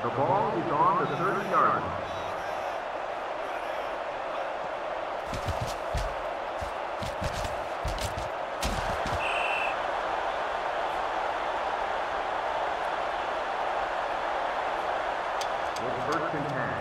The ball is on the 30-yard line. It's first and 10.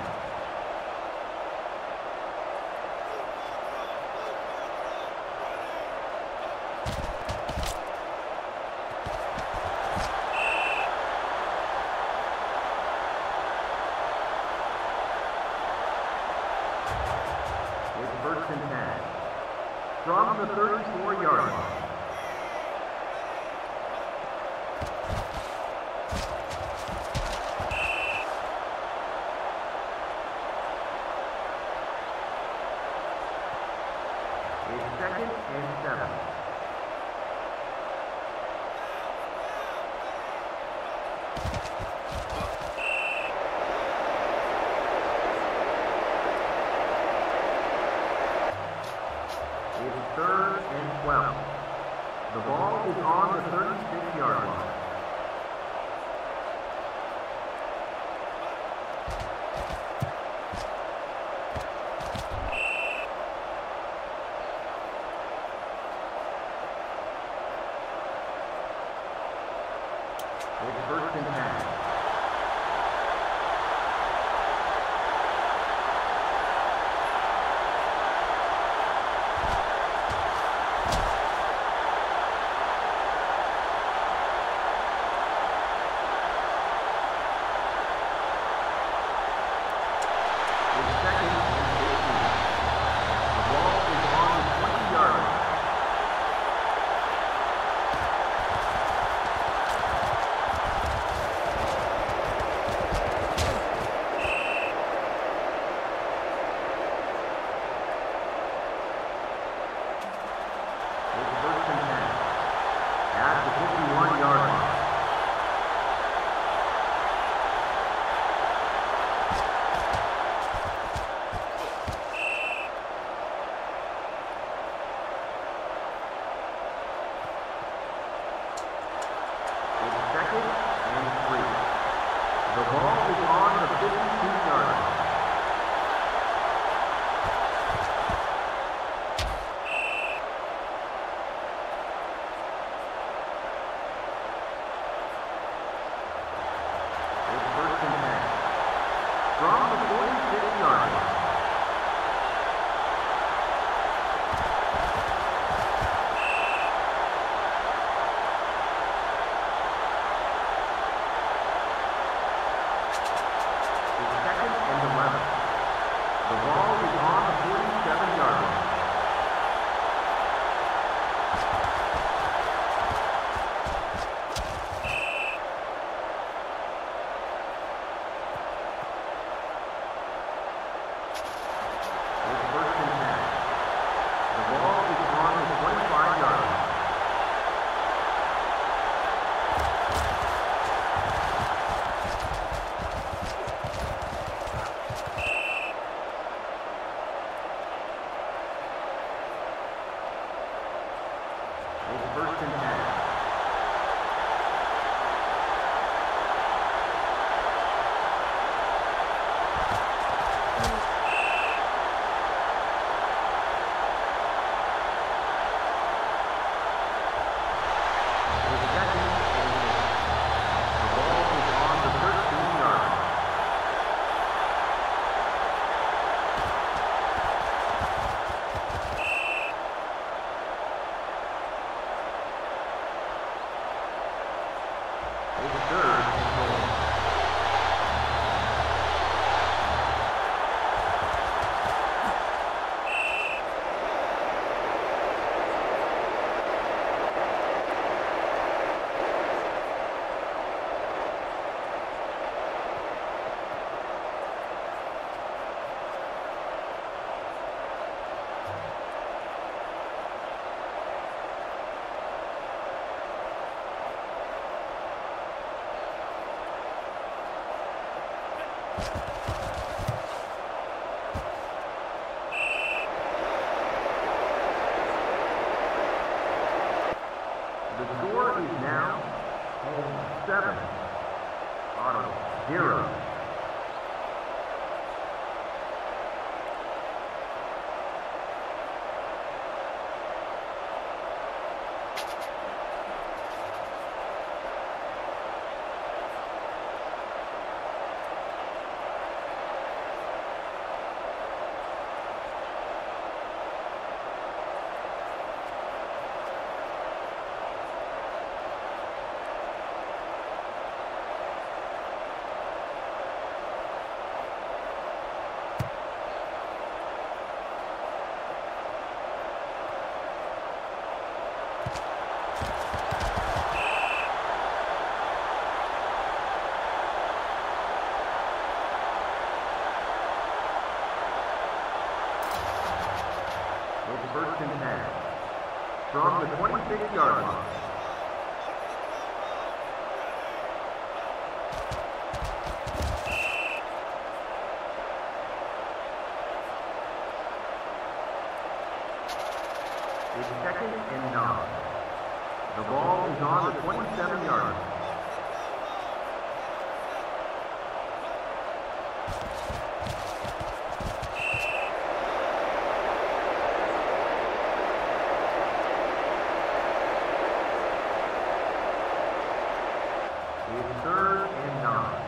First and 10. From the 34-yard line. It's second and 7. It's third and 12. The ball is on the 36-yard line. It's first and 10. The ball is on the 52-yard line. It's first and 10. From the 46-yard line. The ball is on the 47-yard line. It's first and 10. The ball is on the 25-yard line. It's first and 10. It's second and 8. The ball is on the 13-yard line. It's third and goal. The score is now 7, Ottawa 0. first and 10. From the 26-yard line. It's second and 9. The ball is on the 27-yard line. It's third and 9.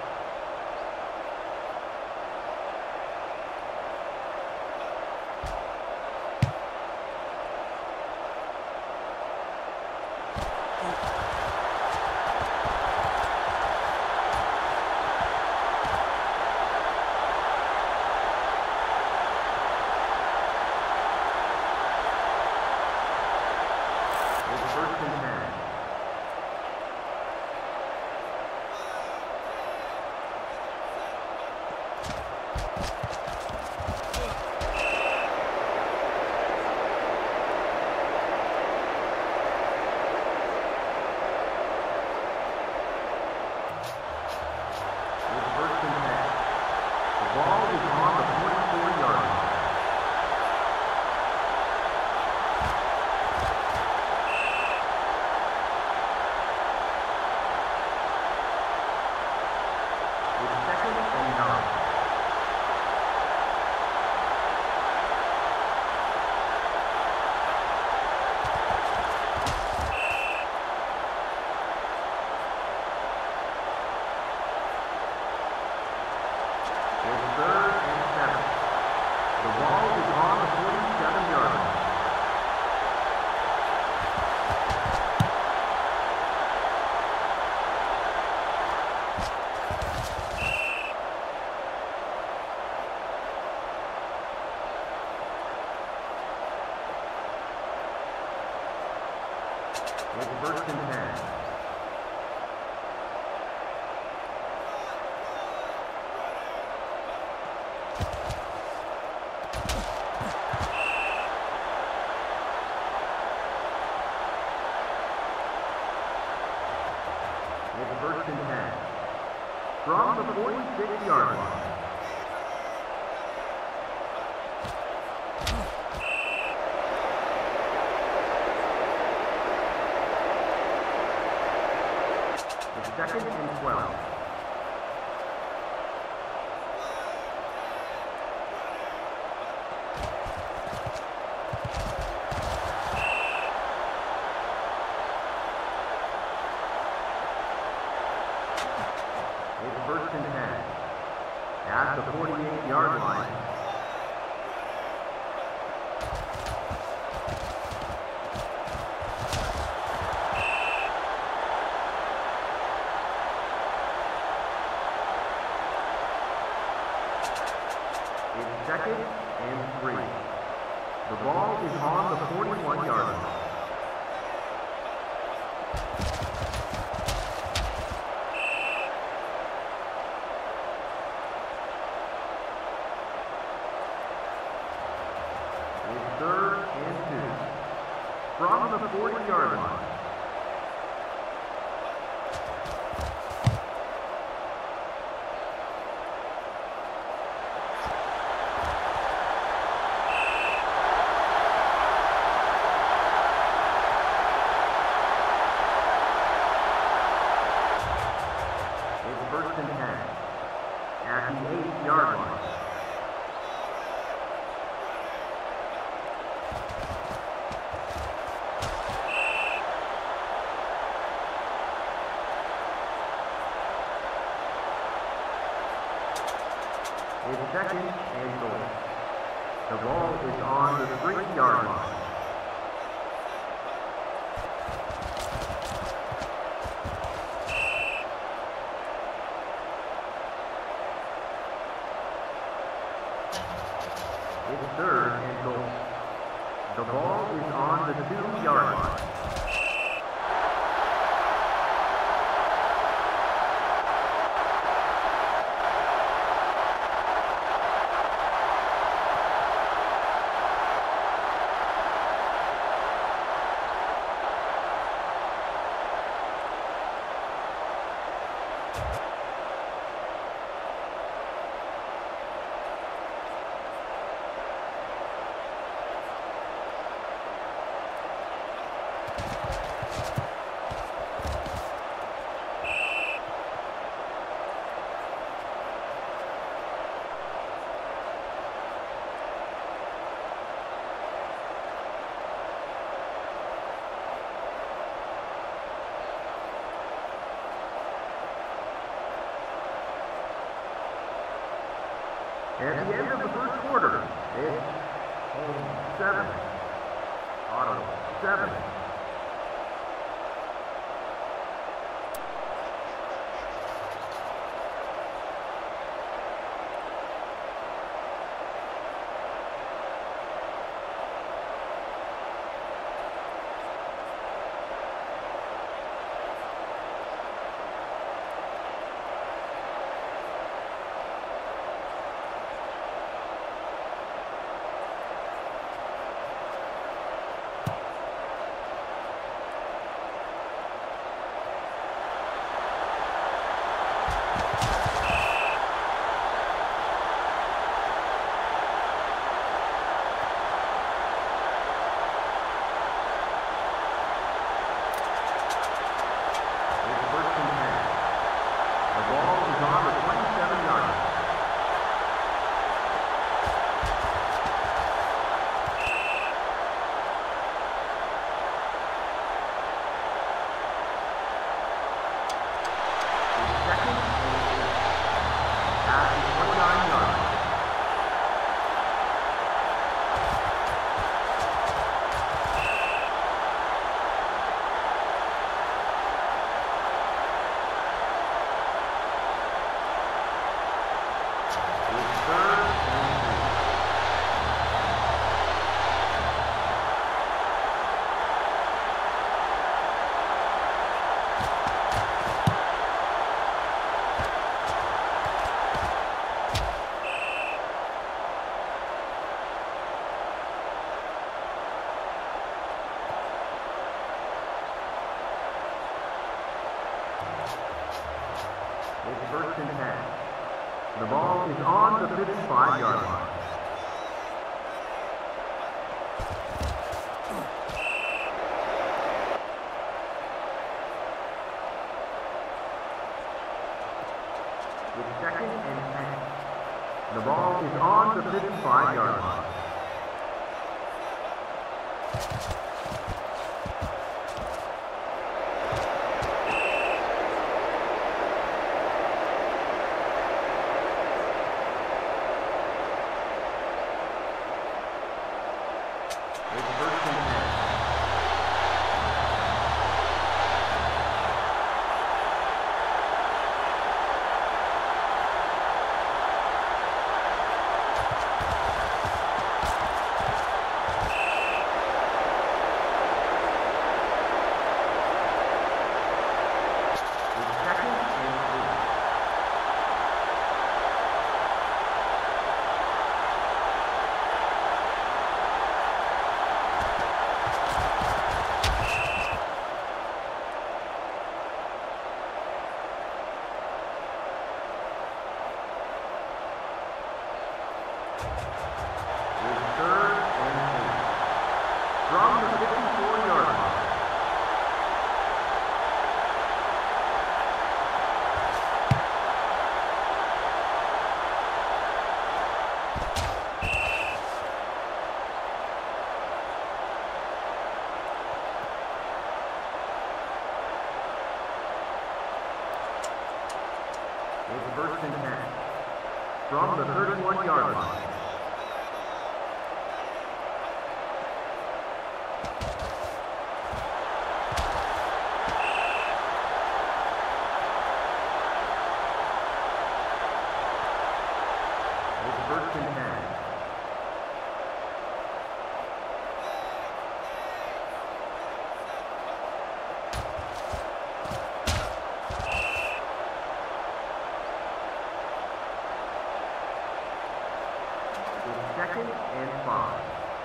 It's first and 10. The ball is on the 44-yard line. It's second and 9. It's third and 7. The ball is on the 47-yard line. It's first and 10. It's first and 10. From the 46-yard line. It's second and 12. It's first and 10. At the 48-yard line. It's second and 3. The ball is on the 41-yard line. It's third and 2. From the 40-yard line. It's first and 10. At the 8-yard line. It's second and goal. The ball is on the 3-yard line. It's third and goal. The ball is on the 2-yard line. At the end of the first quarter, it's home 7, Ottawa 7. It's first and 10. The ball is on the 55-yard line. It's second and 10. The ball is on the 55-yard line. From the 54-yard line. It's first and 10. From the 31-yard line. First and 10. It's second and 5.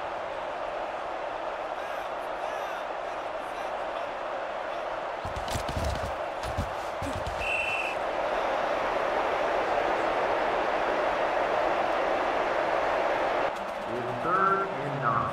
Third and 9.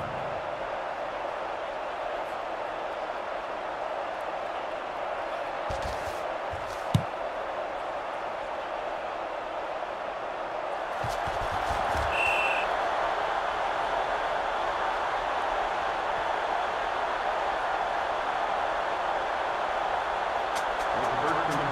First and 10.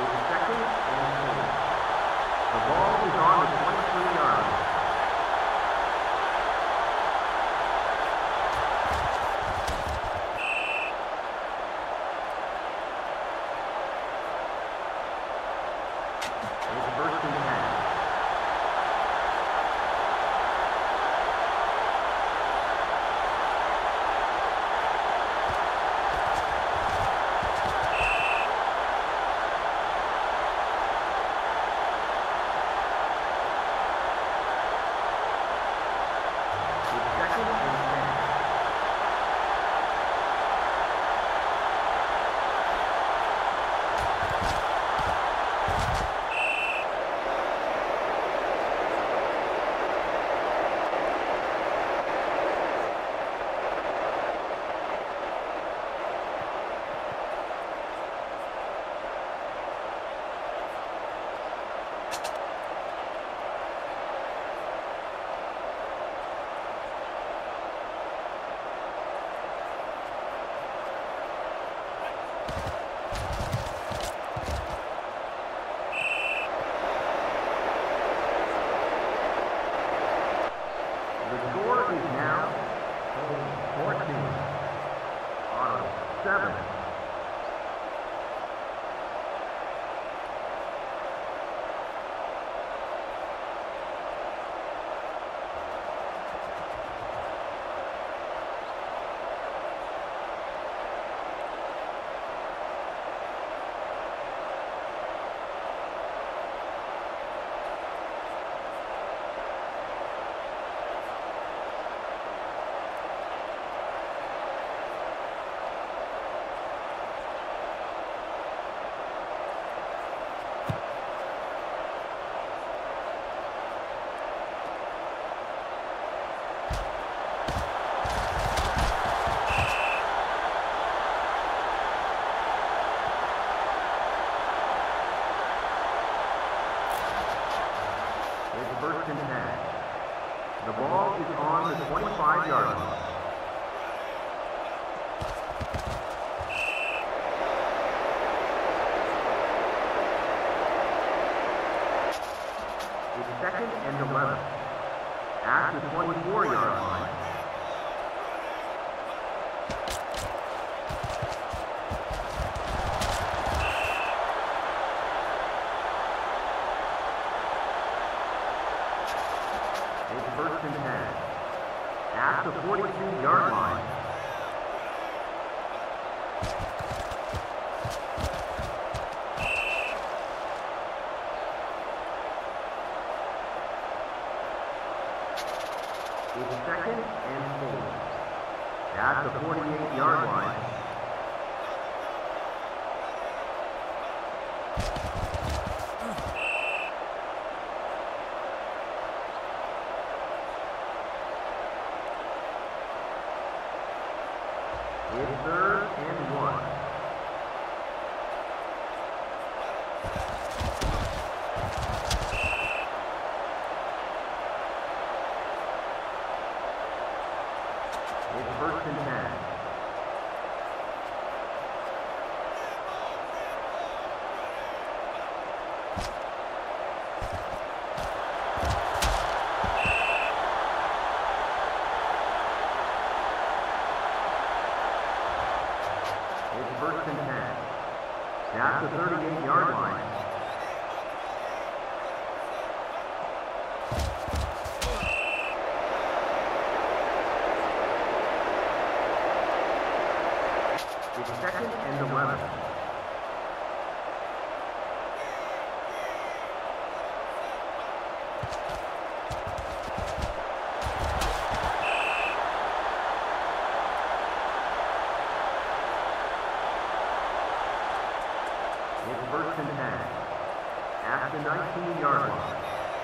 is second and 8. The ball is on the 23-yard line. First and 10. The ball is on the 25-yard line. It's second and 11. At the 24-yard line. First and 10. At the 42-yard line. It's second and 4. At the 48-yard line. It's third and 1. It's first and 10. It's first and 10. At the 38-yard line. It's second and 11. It's first and 10. At the 19-yard line.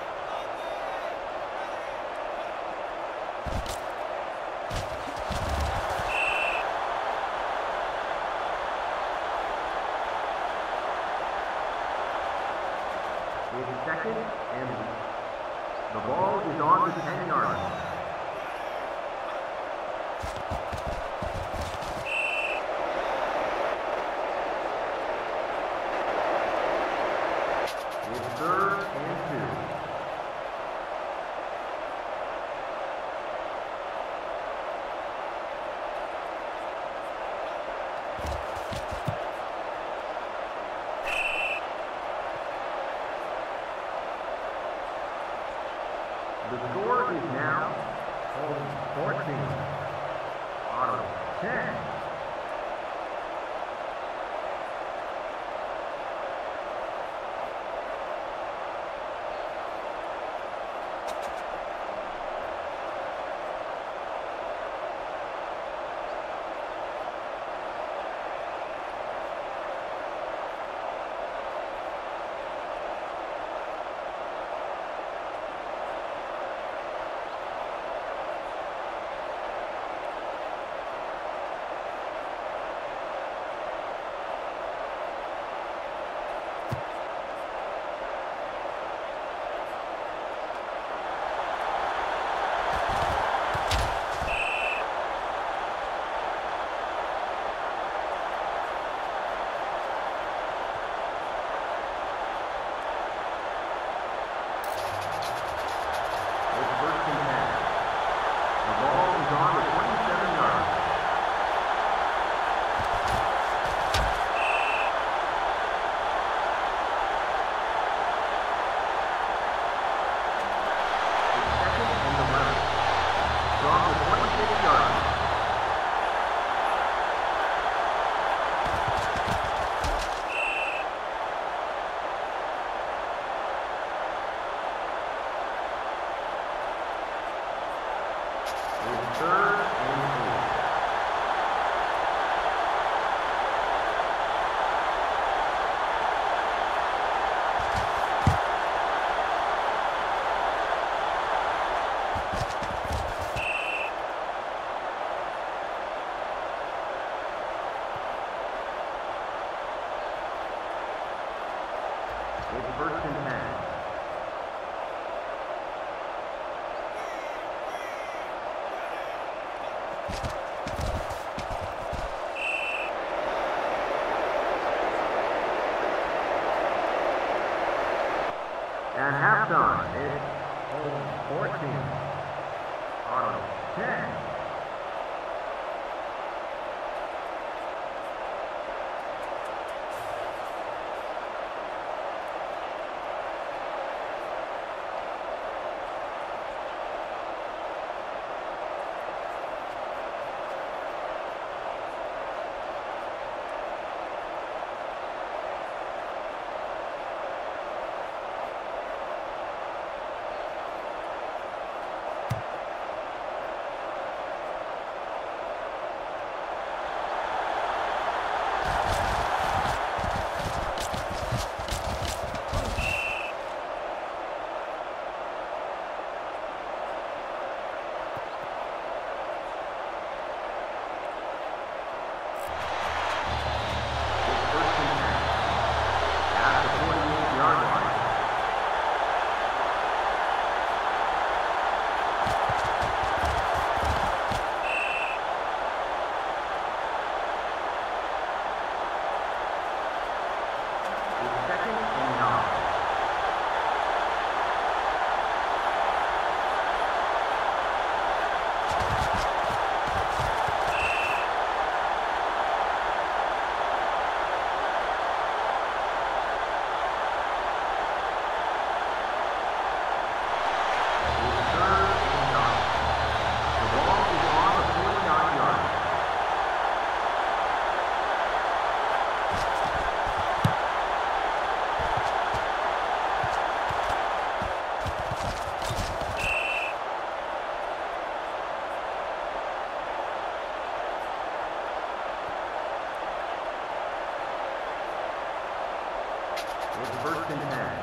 It's second and the ball is on the 10-yard line. The score is now 14. Ottawa 10. It's first and 10. At halftime, it's 14. Ottawa 10. It's first and 10.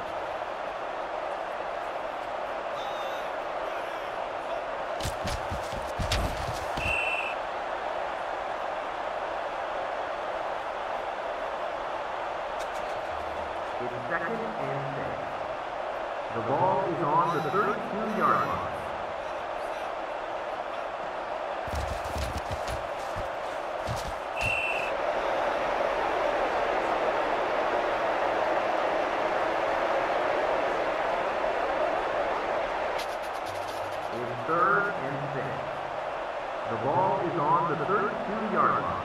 It's second and 6. The ball is on the 32-yard line. It's third and 6. The ball is on the 32-yard line.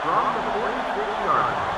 from the 46-yard line.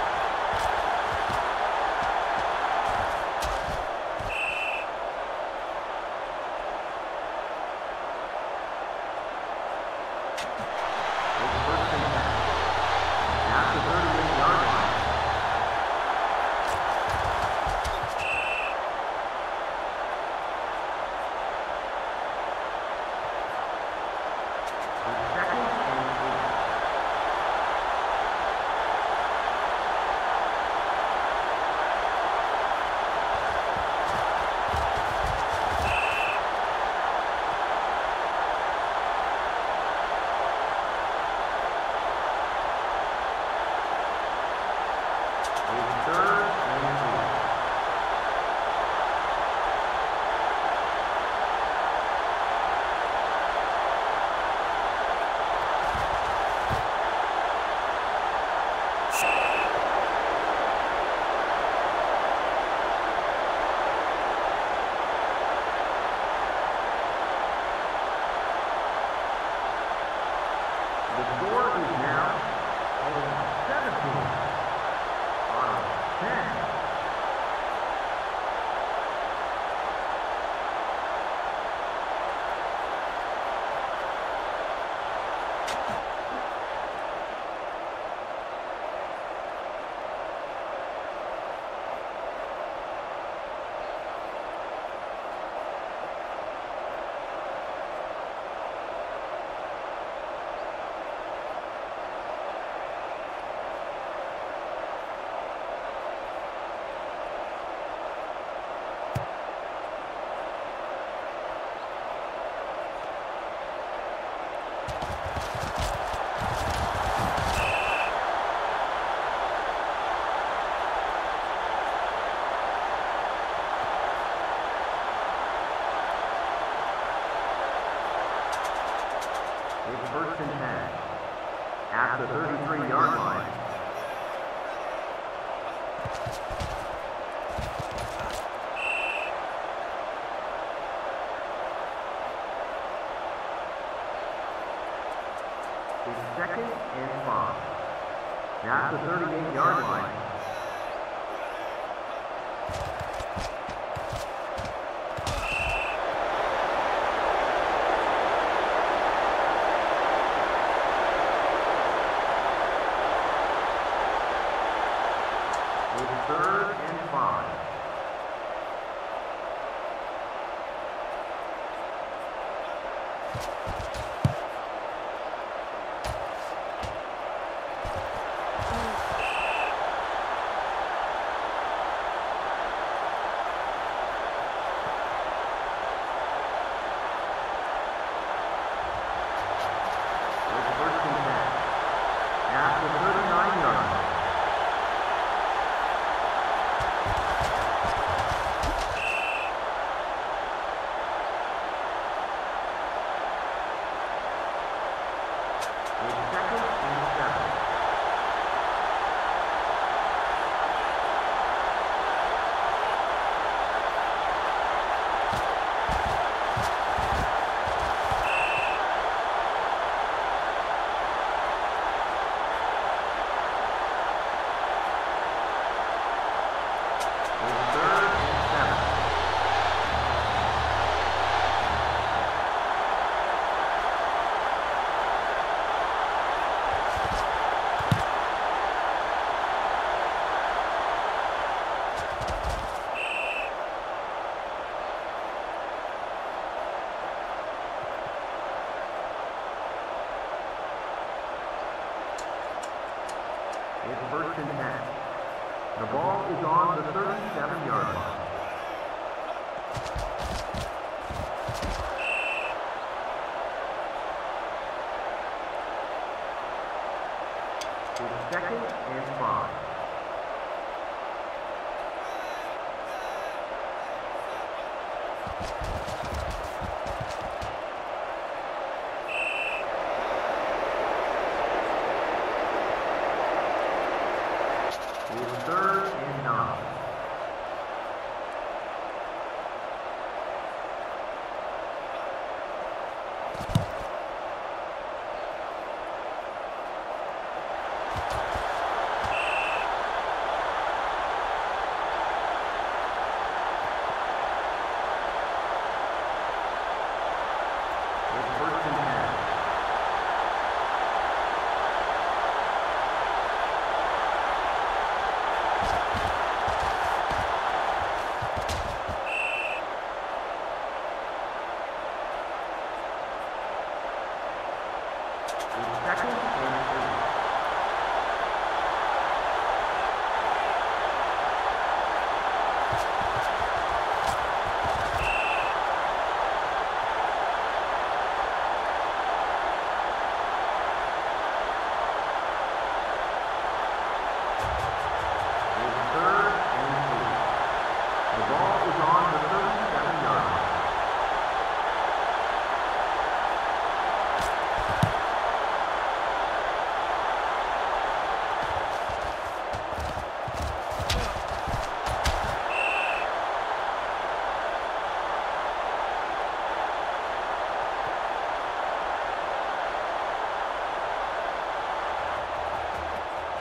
It's first and 10 at the 33-yard line. It's second and 5 at the 38-yard line. Third and 5. It's first and 10 at the 39-yard line. It's first and 10. The ball is on the 37-yard line. It's second and 5. It's third and 9.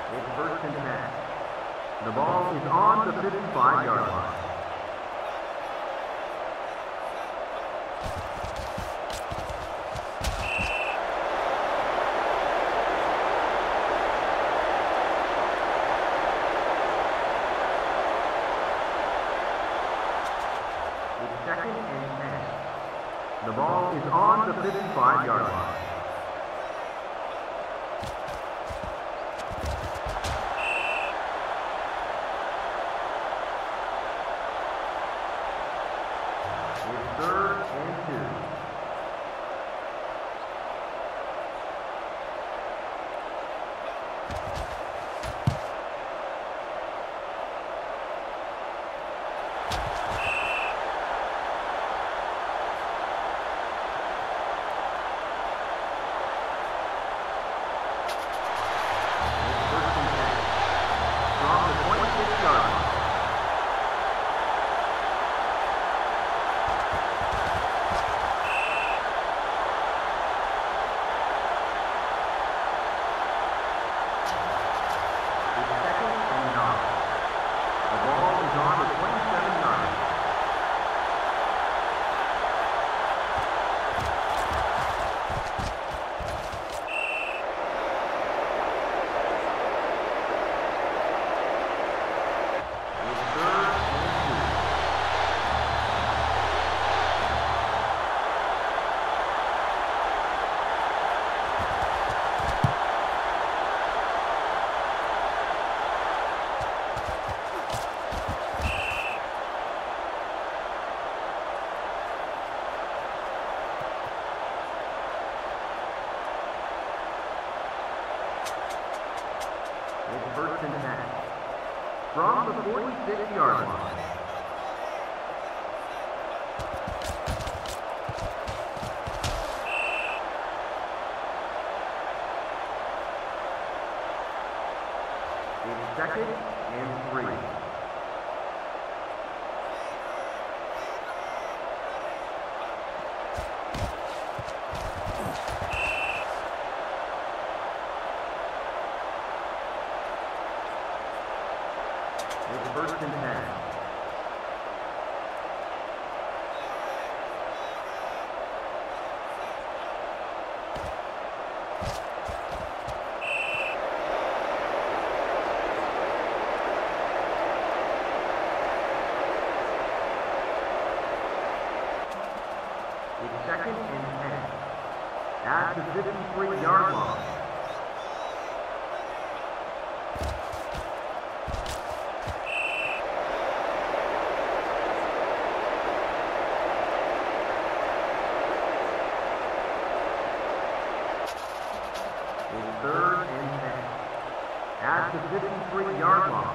It's first and 10. The ball is on the 55-yard line. It's second and 10. The ball is on the 55-yard line. It's third and 2. It's first and 10. From the 46-yard line. It's second and 3. It's first and 10. It's second and 10. At the 53-yard line. It's third and 10. At the 53-yard line.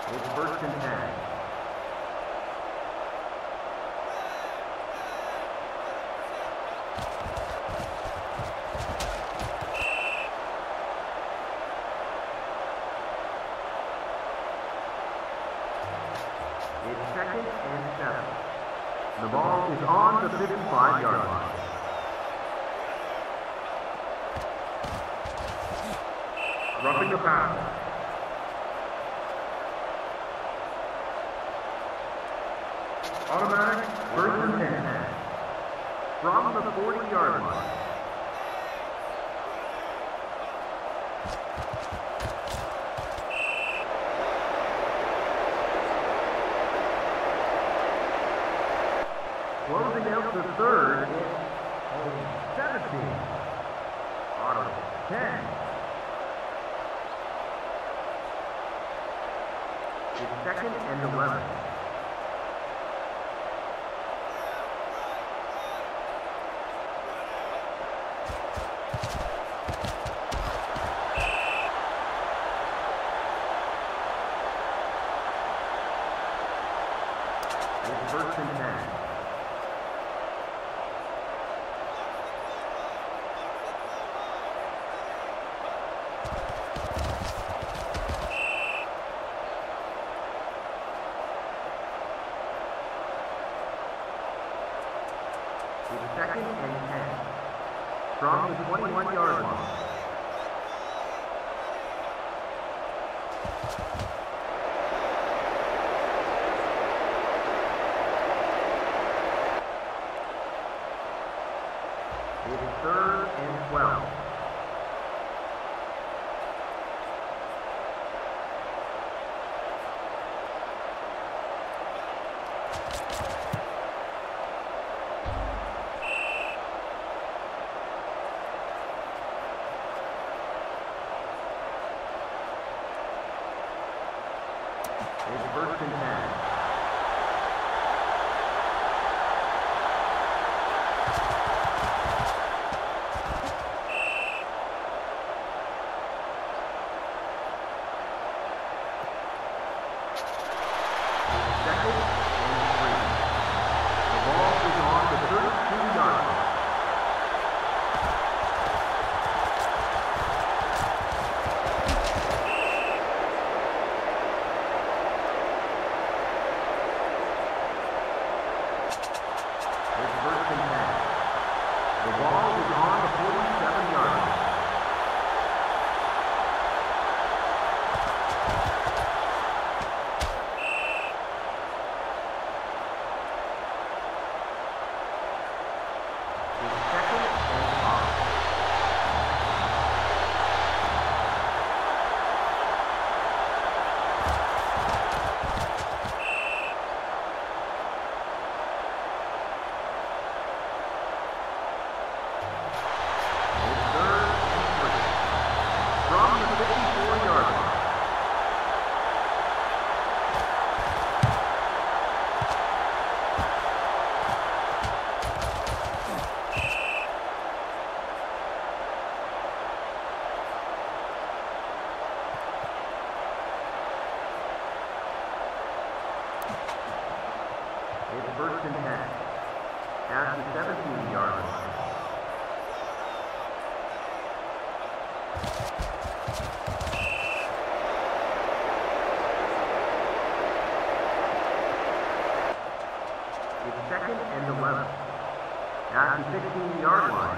It's first and 10. It's second and 7. The ball is on the 55-yard line. Roughing the pass. Automatic first and 10. From the 40-yard line. Closing out the third, it's 17. Ottawa 10. It's second and 11. It's first and 10. It's second and 10. From the 21-yard line. It's third and 12. It's first and 10. It's first and 10. At the 17-yard line. It's second and 11. At the 16-yard line.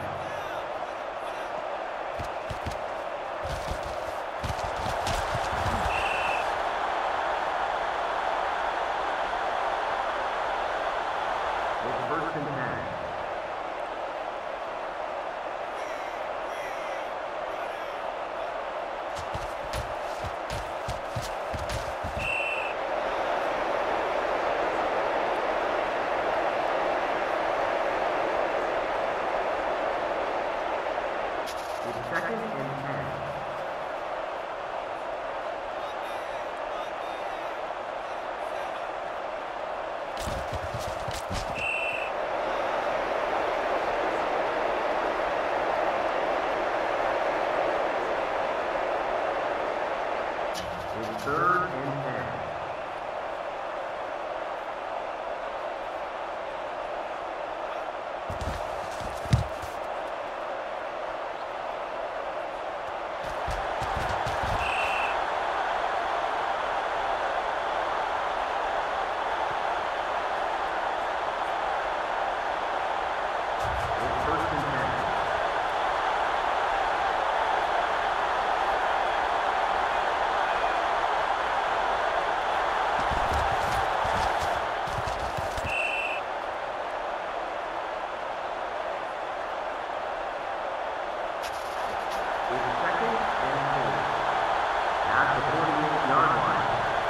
It's first and 10. It's second and 10. It's third and 10. It's second and 4. At the 48-yard line.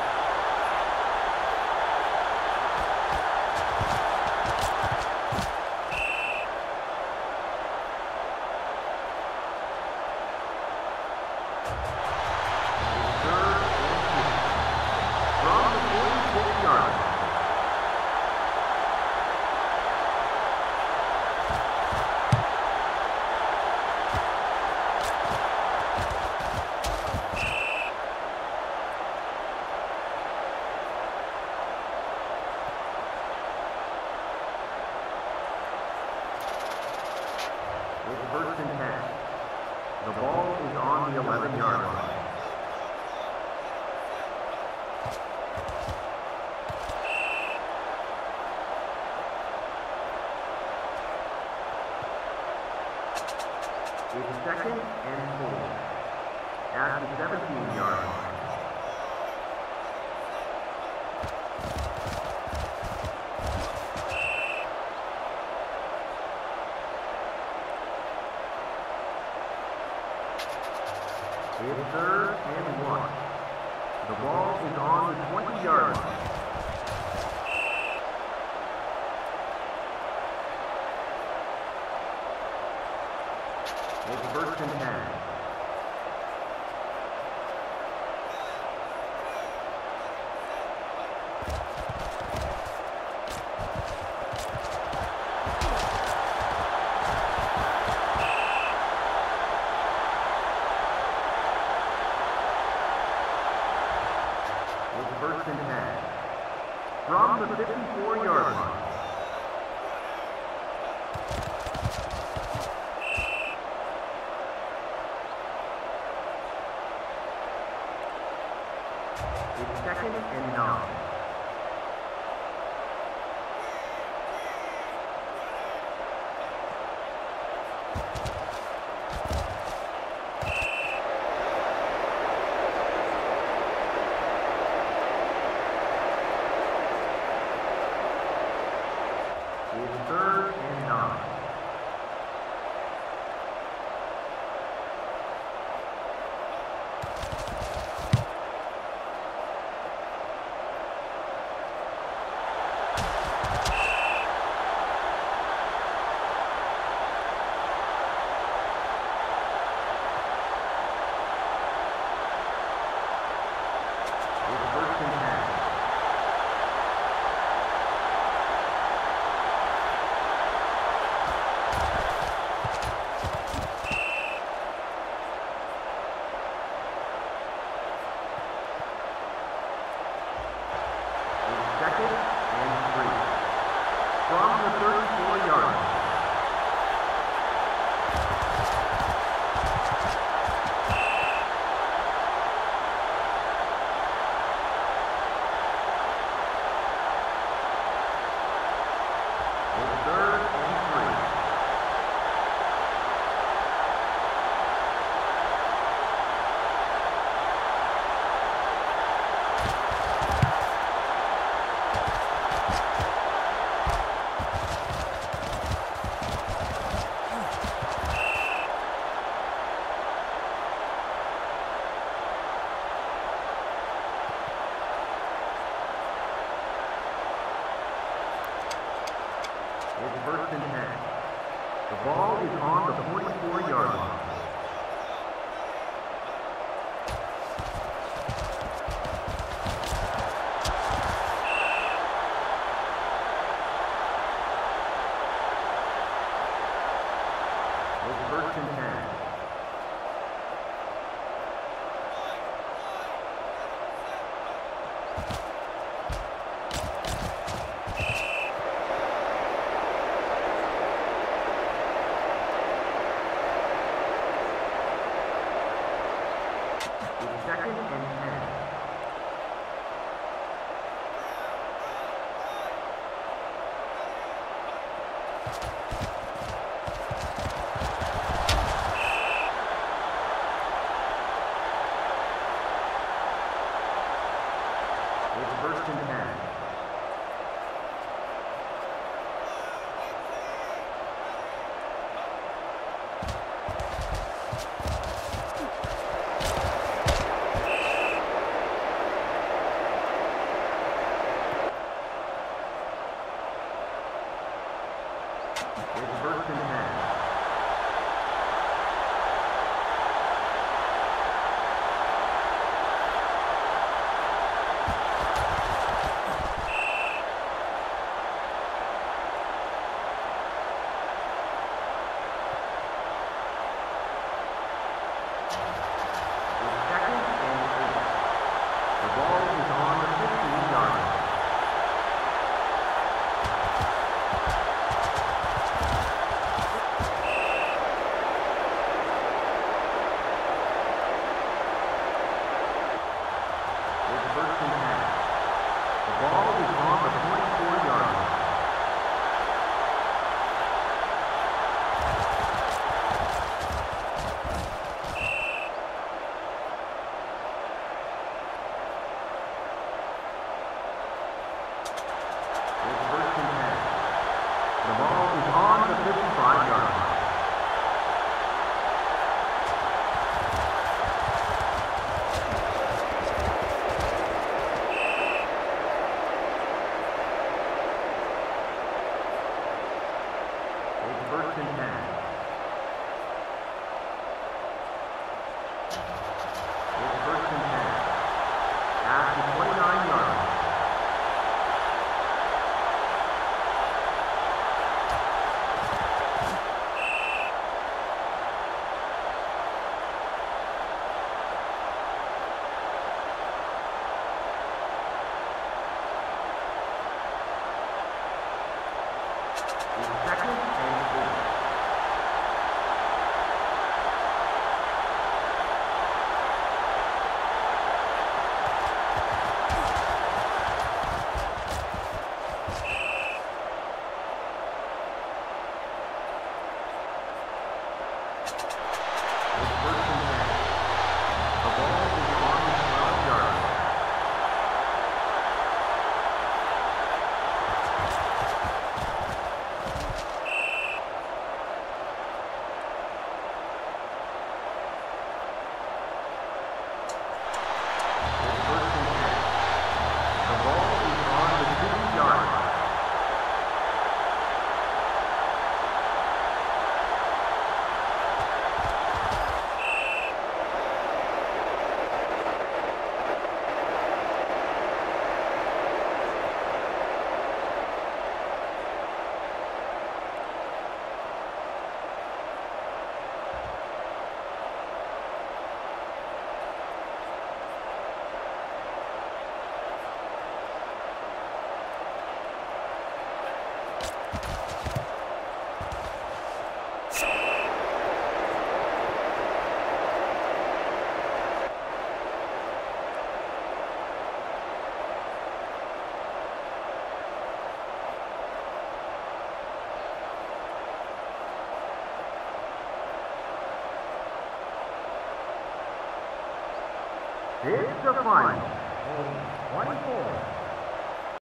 It's first and 10. The ball is on the 11-yard line. It's second and 4. At the 17-yard line. It's third and 1. The ball is on the 20-yard line. It's first and 10. First and 10. From the 54-yard line. It's second and 9. It's third and 9. It's first and 10. Second and 3. From the 34-yard line. It's third and 3. It's first and 10. The ball is on the 44-yard line. It's first and 10. It's first and 10. At the 29 yards. Second and 8. It's the final. 24.